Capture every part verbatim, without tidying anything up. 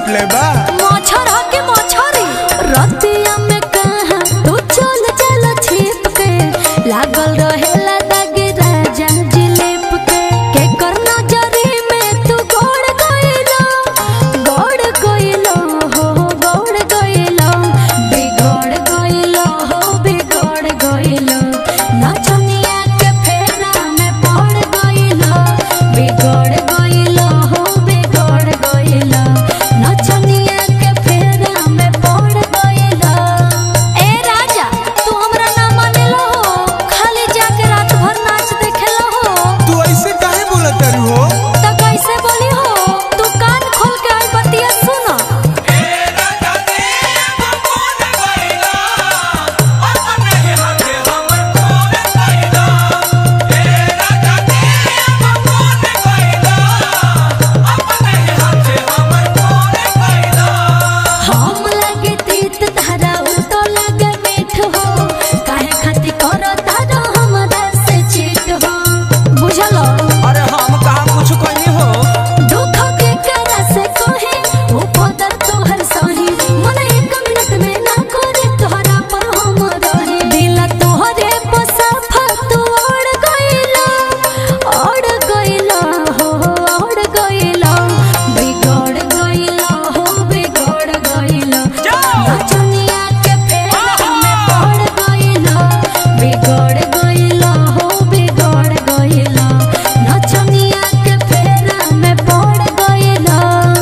छपले बा मच्छर के मच्छरी रतिया में कहां तू चल चल छिप के लागल रहेला दागे राजा जिलेप के के कर नजरी में तू गोड़ गइलो गोड़ गइलो हो गोड़ गइलो बिगड़ गइलो हो बिगड़ गइलो नचनिया के फेरा में पड़ गइलो बिगड़ गइलो हो बिगड़ गइलो नचनिया के फेरा में पड़ गइलो। ए राजा तू हमरा ना मानेलो हो खाली जाके रात भर नाच देखेलो हो। तू ऐसे काहे बोलत तारू हो त कैसे बोली हो तू कान खोल के आई बतिया सुनो। ए राजा दे भगवान गइला अपने हाथे हमर खोल गइला ए राजा दे भगवान गइला अपने हाथे हमर खोल गइला। हम लगे तीत धारा उल्टो लगे मीठ हो काहे खातिर करो तारो हमरा से चीट हो बुझलो। अरे हम कहां कुछ कहनी हो दुख के करा से कहे वो पदर तोहर सही मन एक मिनट में ना करे तोहरा पर हम रहे दिल तोहरे बसफा तू ओढ़ गइला ओढ़ गइला हो ओढ़ गइला बिगड़ गइला हो बिगड़ गइला नचनिया के फेरा में पड़ गइला बिगड़ गइला हो बिगड़ गइला नचनिया के फेरा में पड़ गइला।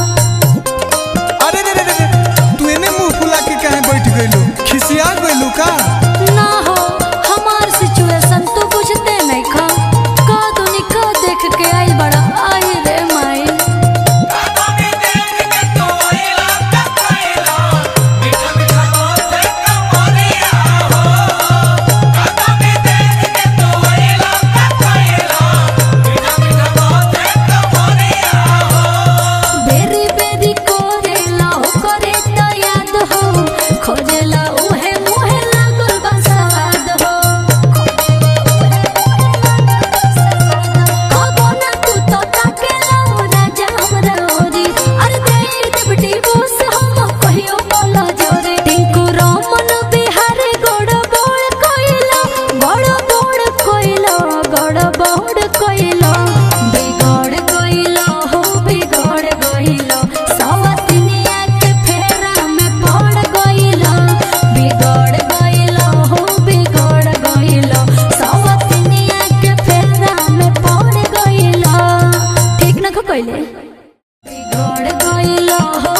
अरे रे रे रे तू एने मुंह फुला के काहे बैठ गइलू खिसिया गइलू का ना हो हमार सिचुएशन तू बुझते नहीं खा का दुनी का देख के आई बड़ा आई रे माई कदमी देख के तो आइला कइला मीठा मीठा बोल से कमरिया हो कदमी देख के तो आइला कइला मीठा मीठा बोल से कमरिया हो बेरी बेरी कोरेला हो करे त याद हो खोजेला उहे मुहे लागल बा स्वाद हो कबो ना तू तो ताकेला हो राजा हमरा ओरी अरे दे देबटी बोस हम कहियो बोलो जोरे टिंकू रमन बिहारी गोड़ बोड़ कोइला गोड़ बोड़ कोइला गोड़ बोड़ कोइला बिगड़ गइलो हो बिगड़ गइलो सवतिनिया के फेरा में पड़ गइलो बिगड़ गइलो हो बिगड़ गइलो सवतिनिया के फेरा में पड़ गइलो ठीक ना कइले बिगड़ गइलो हो